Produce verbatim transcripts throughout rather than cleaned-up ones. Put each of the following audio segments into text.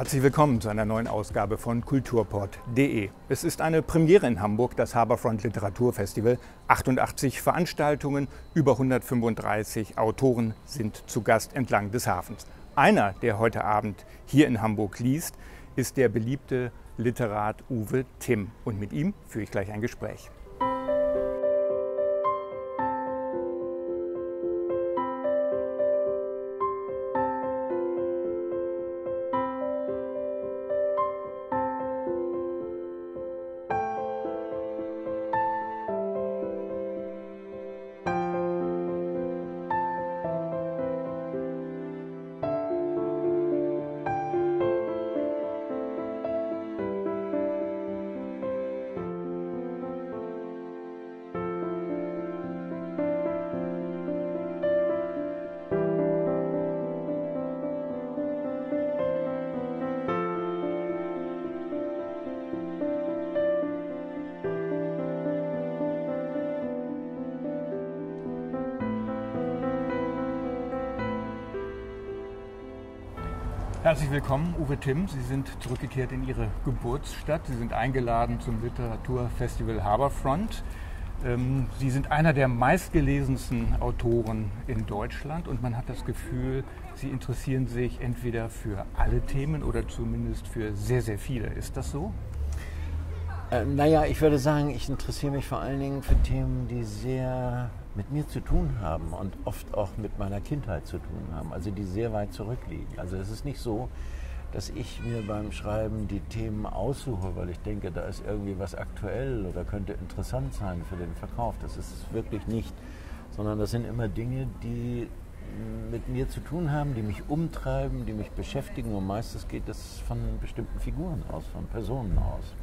Herzlich willkommen zu einer neuen Ausgabe von kulturport punkt de. Es ist eine Premiere in Hamburg, das Harbourfront Literaturfestival. achtundachtzig Veranstaltungen, über hundertfünfunddreißig Autoren sind zu Gast entlang des Hafens. Einer, der heute Abend hier in Hamburg liest, ist der beliebte Literat Uwe Timm. Und mit ihm führe ich gleich ein Gespräch. Herzlich willkommen, Uwe Timm. Sie sind zurückgekehrt in Ihre Geburtsstadt. Sie sind eingeladen zum Literaturfestival Harbourfront. Sie sind einer der meistgelesensten Autoren in Deutschland und man hat das Gefühl, Sie interessieren sich entweder für alle Themen oder zumindest für sehr, sehr viele. Ist das so? Äh, naja, ich würde sagen, ich interessiere mich vor allen Dingen für Themen, die sehr mit mir zu tun haben und oft auch mit meiner Kindheit zu tun haben, also die sehr weit zurückliegen. Also es ist nicht so, dass ich mir beim Schreiben die Themen aussuche, weil ich denke, da ist irgendwie was aktuell oder könnte interessant sein für den Verkauf. Das ist es wirklich nicht, sondern das sind immer Dinge, die mit mir zu tun haben, die mich umtreiben, die mich beschäftigen und meistens geht es von bestimmten Figuren aus, von Personen aus.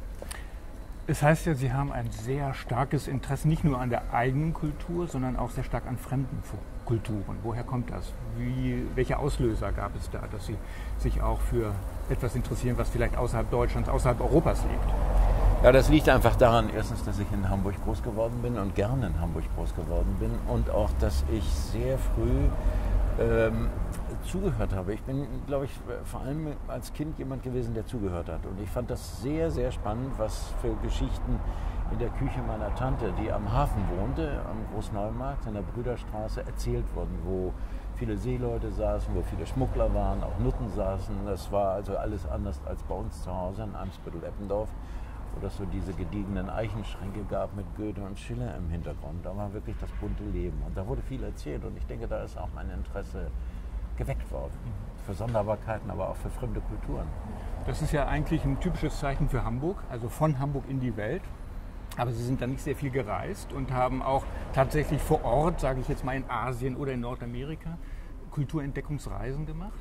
Es heißt ja, Sie haben ein sehr starkes Interesse nicht nur an der eigenen Kultur, sondern auch sehr stark an fremden Kulturen. Woher kommt das? Wie, welche Auslöser gab es da, dass Sie sich auch für etwas interessieren, was vielleicht außerhalb Deutschlands, außerhalb Europas liegt? Ja, das liegt einfach daran, erstens, dass ich in Hamburg groß geworden bin und gerne in Hamburg groß geworden bin und auch, dass ich sehr früh ähm, zugehört habe. Ich bin, glaube ich, vor allem als Kind jemand gewesen, der zugehört hat. Und ich fand das sehr, sehr spannend, was für Geschichten in der Küche meiner Tante, die am Hafen wohnte, am Großneumarkt in der Brüderstraße, erzählt wurden, wo viele Seeleute saßen, wo viele Schmuggler waren, auch Nutten saßen. Das war also alles anders als bei uns zu Hause in Eimsbüttel-Eppendorf, wo es so diese gediegenen Eichenschränke gab mit Goethe und Schiller im Hintergrund. Da war wirklich das bunte Leben. Und da wurde viel erzählt. Und ich denke, da ist auch mein Interesse geweckt worden. Für Sonderbarkeiten, aber auch für fremde Kulturen. Das ist ja eigentlich ein typisches Zeichen für Hamburg, also von Hamburg in die Welt. Aber Sie sind da nicht sehr viel gereist und haben auch tatsächlich vor Ort, sage ich jetzt mal in Asien oder in Nordamerika, Kulturentdeckungsreisen gemacht?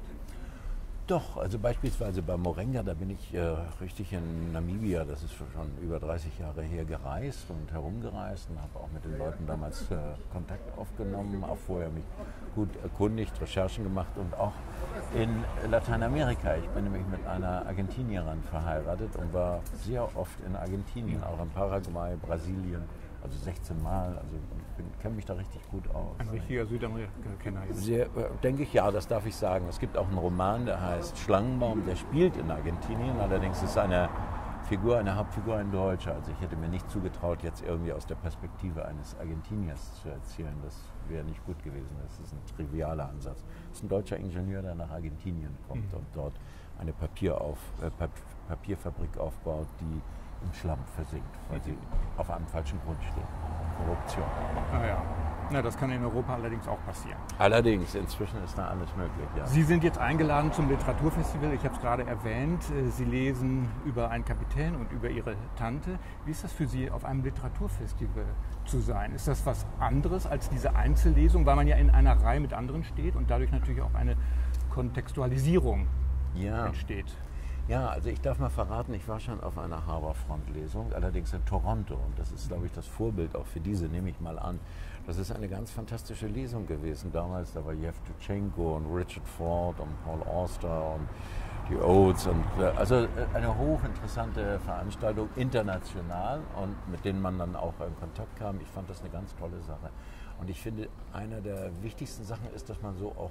Doch, also beispielsweise bei Morenga, da bin ich äh, richtig in Namibia, das ist schon über dreißig Jahre her, gereist und herumgereist und habe auch mit den Leuten damals äh, Kontakt aufgenommen, auch vorher mich gut erkundigt, Recherchen gemacht und auch in Lateinamerika. Ich bin nämlich mit einer Argentinierin verheiratet und war sehr oft in Argentinien, auch in Paraguay, Brasilien. Also sechzehn Mal, also ich kenne mich da richtig gut aus. Ein richtiger Südamerika-Kenner. Sehr, äh, denke ich, ja, das darf ich sagen. Es gibt auch einen Roman, der heißt Schlangenbaum, der spielt in Argentinien. Allerdings ist eine Figur, eine Hauptfigur ein Deutscher. Also ich hätte mir nicht zugetraut, jetzt irgendwie aus der Perspektive eines Argentiniers zu erzählen. Das wäre nicht gut gewesen. Das ist ein trivialer Ansatz. Das ist ein deutscher Ingenieur, der nach Argentinien kommt mhm. und dort eine Papierauf, äh, Papierfabrik aufbaut, die im Schlamm versinkt, weil sie auf einem falschen Grund steht. Korruption. Ah ja. Na, das kann in Europa allerdings auch passieren. Allerdings, inzwischen ist da alles möglich, ja. Sie sind jetzt eingeladen zum Literaturfestival, ich habe es gerade erwähnt. Sie lesen über einen Kapitän und über Ihre Tante. Wie ist das für Sie, auf einem Literaturfestival zu sein? Ist das was anderes als diese Einzellesung, weil man ja in einer Reihe mit anderen steht und dadurch natürlich auch eine Kontextualisierung ja. entsteht? Ja, also ich darf mal verraten, ich war schon auf einer Harbourfront-Lesung, allerdings in Toronto. Und das ist, glaube ich, das Vorbild auch für diese, nehme ich mal an. Das ist eine ganz fantastische Lesung gewesen. Damals, da war Jeff Tuchenko und Richard Ford und Paul Auster und die Oates. Und, also eine hochinteressante Veranstaltung, international und mit denen man dann auch in Kontakt kam. Ich fand das eine ganz tolle Sache. Und ich finde, eine der wichtigsten Sachen ist, dass man so auch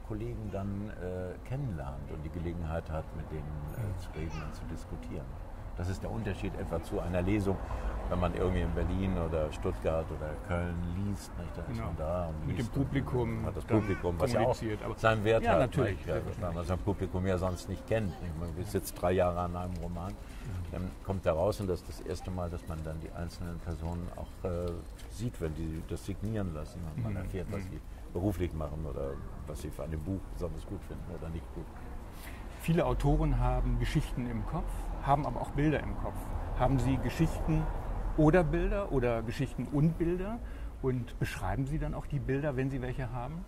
Kollegen dann äh, kennenlernt und die Gelegenheit hat, mit denen äh, zu reden und zu diskutieren. Das ist der Unterschied etwa zu einer Lesung, wenn man irgendwie in Berlin oder Stuttgart oder Köln liest, nicht, dann ist genau. man da und mit liest dem Publikum, und hat das Publikum, was ja auch aber seinen Wert ja, hat, natürlich, nicht, ja, weil man sein Publikum ja sonst nicht kennt. Nicht? Man sitzt drei Jahre an einem Roman, dann kommt er raus und das ist das erste Mal, dass man dann die einzelnen Personen auch äh, sieht, wenn die das signieren lassen und man erfährt, was sie beruflich machen oder was sie für ein Buch besonders gut finden oder nicht gut. Viele Autoren haben Geschichten im Kopf, haben aber auch Bilder im Kopf. Haben Sie Geschichten oder Bilder oder Geschichten und Bilder und beschreiben Sie dann auch die Bilder, wenn Sie welche haben?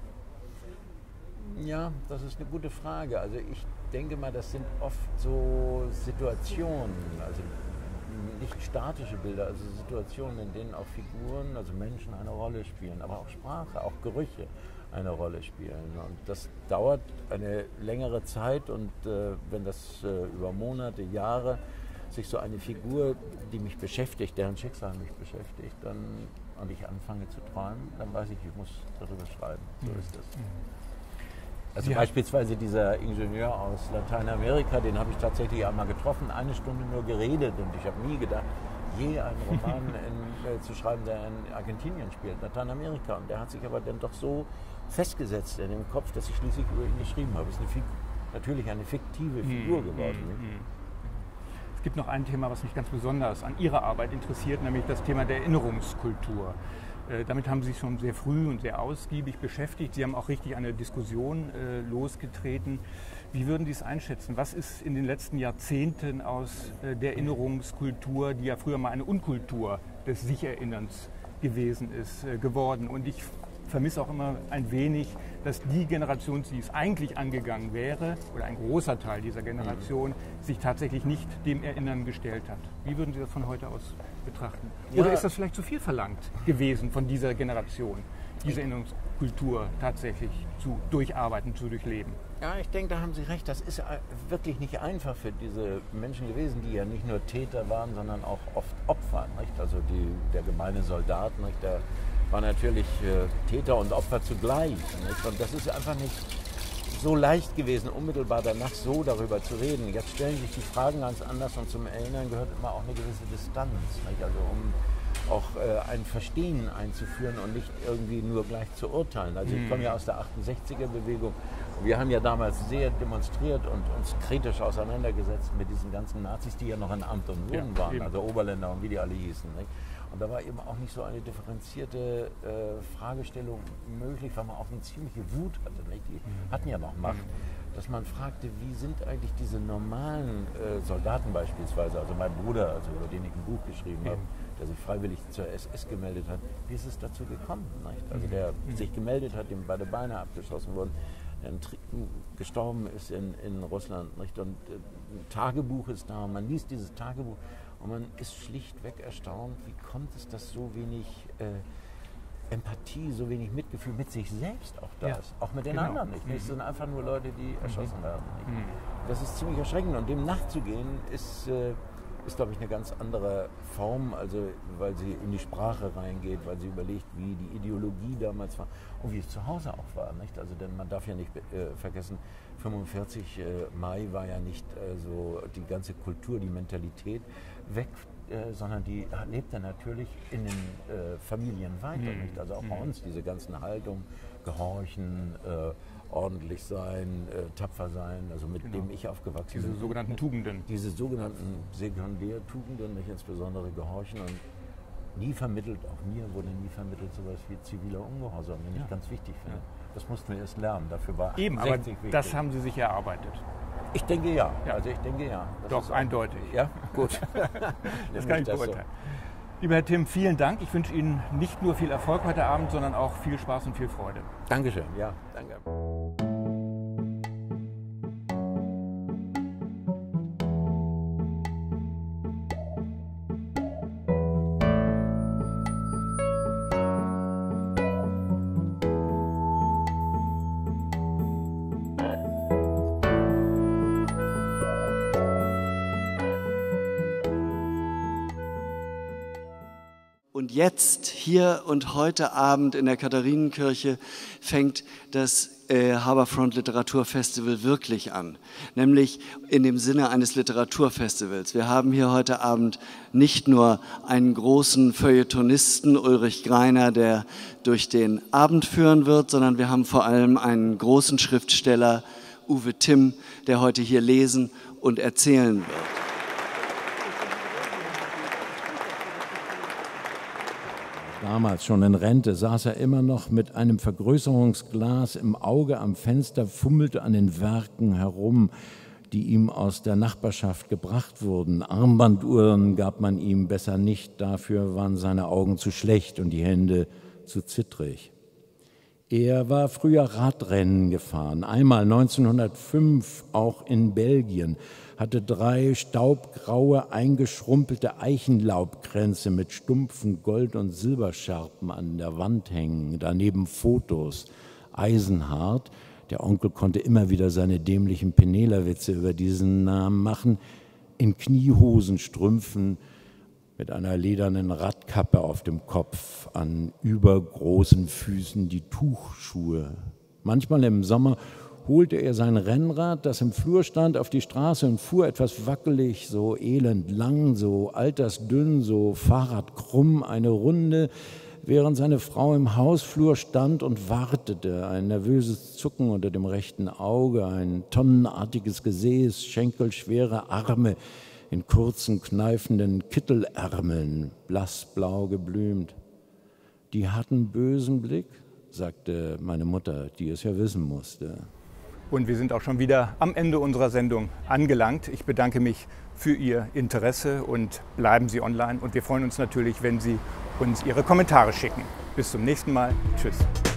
Ja, das ist eine gute Frage. Also ich denke mal, das sind oft so Situationen, also nicht statische Bilder, also Situationen, in denen auch Figuren, also Menschen eine Rolle spielen, aber auch Sprache, auch Gerüche eine Rolle spielen. Und das dauert eine längere Zeit und äh, wenn das äh, über Monate, Jahre sich so eine Figur, die mich beschäftigt, deren Schicksal mich beschäftigt, dann, und ich anfange zu träumen, dann weiß ich, ich muss darüber schreiben. So ist das. Also ja. Beispielsweise dieser Ingenieur aus Lateinamerika, den habe ich tatsächlich einmal getroffen, eine Stunde nur geredet und ich habe nie gedacht, je einen Roman in, äh, zu schreiben, der in Argentinien spielt, Lateinamerika. Und der hat sich aber dann doch so festgesetzt in dem Kopf, dass ich schließlich über ihn geschrieben habe. Es ist eine Fik- natürlich eine fiktive Figur hm, geworden. Hm, hm. Es gibt noch ein Thema, was mich ganz besonders an Ihrer Arbeit interessiert, nämlich das Thema der Erinnerungskultur. Äh, damit haben Sie sich schon sehr früh und sehr ausgiebig beschäftigt. Sie haben auch richtig eine Diskussion äh, losgetreten. Wie würden Sie es einschätzen? Was ist in den letzten Jahrzehnten aus äh, der Erinnerungskultur, die ja früher mal eine Unkultur des Sich-Erinnerns gewesen ist, äh, geworden? Und ich vermisse auch immer ein wenig, dass die Generation, die es eigentlich angegangen wäre, oder ein großer Teil dieser Generation, sich tatsächlich nicht dem Erinnern gestellt hat. Wie würden Sie das von heute aus betrachten? Oder ja. ist das vielleicht zu viel verlangt gewesen von dieser Generation, diese Erinnerungskultur tatsächlich zu durcharbeiten, zu durchleben? Ja, ich denke, da haben Sie recht. Das ist wirklich nicht einfach für diese Menschen gewesen, die ja nicht nur Täter waren, sondern auch oft Opfer. Nicht? Also die, der gemeine Soldat, nicht? Der war natürlich äh, Täter und Opfer zugleich. Nicht? Und das ist einfach nicht so leicht gewesen, unmittelbar danach so darüber zu reden. Jetzt stellen sich die Fragen ganz anders und zum Erinnern gehört immer auch eine gewisse Distanz. Nicht? Also um auch äh, ein Verstehen einzuführen und nicht irgendwie nur gleich zu urteilen. Also ich komme ja aus der achtundsechziger-Bewegung. Wir haben ja damals sehr demonstriert und uns kritisch auseinandergesetzt mit diesen ganzen Nazis, die ja noch in Amt und Würden ja, waren, eben. Also Oberländer und wie die alle hießen. Nicht? Und da war eben auch nicht so eine differenzierte äh, Fragestellung möglich, weil man auch eine ziemliche Wut hatte. Nicht? Die mhm. hatten ja noch Macht. Dass man fragte, wie sind eigentlich diese normalen äh, Soldaten beispielsweise, also mein Bruder, also über den ich ein Buch geschrieben habe, der sich freiwillig zur S S gemeldet hat, wie ist es dazu gekommen? Nicht? Also der mhm. sich gemeldet hat, dem beide Beine abgeschossen wurden, der gestorben ist in, in Russland. Nicht? Und äh, ein Tagebuch ist da, man liest dieses Tagebuch und man ist schlichtweg erstaunt, wie kommt es, dass so wenig äh, Empathie, so wenig Mitgefühl mit sich selbst auch da ja. ist. Auch mit den genau. anderen nicht. Mhm. Es sind einfach nur Leute, die erschossen mhm. werden. Mhm. Das ist ziemlich erschreckend. Und dem nachzugehen, ist, äh, ist glaube ich, eine ganz andere Form, also weil sie in die Sprache reingeht, weil sie überlegt, wie die Ideologie damals war und wie es zu Hause auch war. Nicht? Also denn man darf ja nicht äh, vergessen, fünfundvierzig äh, Mai war ja nicht äh, so die ganze Kultur, die Mentalität weg, Äh, sondern die lebte natürlich in den äh, Familien weiter. Mhm. Nicht? Also auch mhm. bei uns diese ganzen Haltungen, Gehorchen, äh, ordentlich sein, äh, tapfer sein, also mit genau. dem ich aufgewachsen diese bin. Diese sogenannten Tugenden. Diese sogenannten Sekundärtugenden, nicht insbesondere Gehorchen. Und nie vermittelt, auch mir wurde nie vermittelt, sowas wie ziviler Ungehorsam, den ja. ich ganz wichtig finde. Ja. Das mussten wir erst lernen, dafür war Eben, aber wichtig. Das haben Sie sich erarbeitet. Ich denke ja. ja. Also ich denke ja. Das Doch, eindeutig. Ja, gut. Das kann ich beurteilen. So. Lieber Herr Timm, vielen Dank. Ich wünsche Ihnen nicht nur viel Erfolg heute Abend, sondern auch viel Spaß und viel Freude. Dankeschön. Ja, danke. Jetzt, hier und heute Abend in der Katharinenkirche fängt das äh, Harbourfront Literaturfestival wirklich an, nämlich in dem Sinne eines Literaturfestivals. Wir haben hier heute Abend nicht nur einen großen Feuilletonisten, Ulrich Greiner, der durch den Abend führen wird, sondern wir haben vor allem einen großen Schriftsteller, Uwe Timm, der heute hier lesen und erzählen wird. Damals schon in Rente saß er immer noch mit einem Vergrößerungsglas im Auge am Fenster, fummelte an den Werken herum, die ihm aus der Nachbarschaft gebracht wurden. Armbanduhren gab man ihm besser nicht, dafür waren seine Augen zu schlecht und die Hände zu zittrig. Er war früher Radrennen gefahren, einmal neunzehnhundertfünf auch in Belgien, hatte drei staubgraue, eingeschrumpelte Eichenlaubkränze mit stumpfen Gold- und Silberscherben an der Wand hängen, daneben Fotos, eisenhart. Der Onkel konnte immer wieder seine dämlichen Penela-Witze über diesen Namen machen, in Kniehosenstrümpfen, mit einer ledernen Radkappe auf dem Kopf, an übergroßen Füßen die Tuchschuhe. Manchmal im Sommer holte er sein Rennrad, das im Flur stand, auf die Straße und fuhr etwas wackelig, so elend lang, so altersdünn, so fahrradkrumm eine Runde, während seine Frau im Hausflur stand und wartete, ein nervöses Zucken unter dem rechten Auge, ein tonnenartiges Gesäß, schenkelschwere Arme in kurzen, kneifenden Kittelärmeln, blassblau geblümt. Die hatten bösen Blick, sagte meine Mutter, die es ja wissen musste. Und wir sind auch schon wieder am Ende unserer Sendung angelangt. Ich bedanke mich für Ihr Interesse und bleiben Sie online. Und wir freuen uns natürlich, wenn Sie uns Ihre Kommentare schicken. Bis zum nächsten Mal. Tschüss.